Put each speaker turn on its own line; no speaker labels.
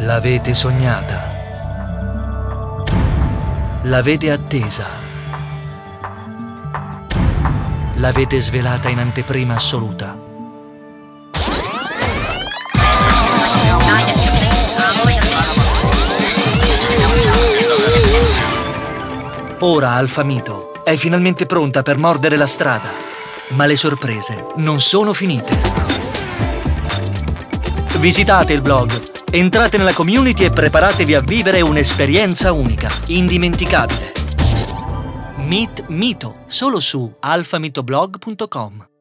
L'avete sognata. L'avete attesa. L'avete svelata in anteprima assoluta. Ora Alpha Mito è finalmente pronta per mordere la strada, ma le sorprese non sono finite. Visitate il blog, entrate nella community e preparatevi a vivere un'esperienza unica, indimenticabile. Meet Mito, solo su alphamitoblog.com.